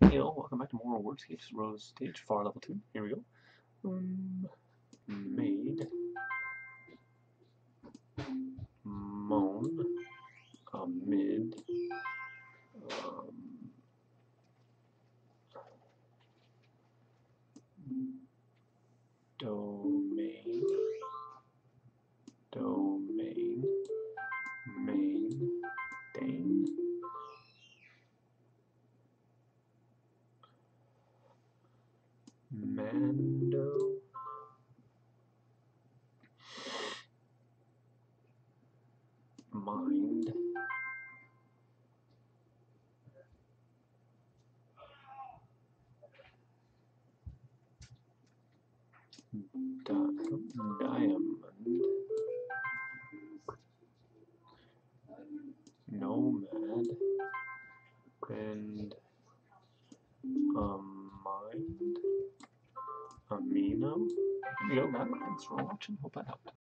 Heyo, welcome back to more Wordscapes Rose Stage 4 Level 2. Here we go. Made, moan, amid, domain, main, dane, mando, mind, diamond, nomad, and mind, amino. There you go, guys. Thanks for watching. Hope that helped.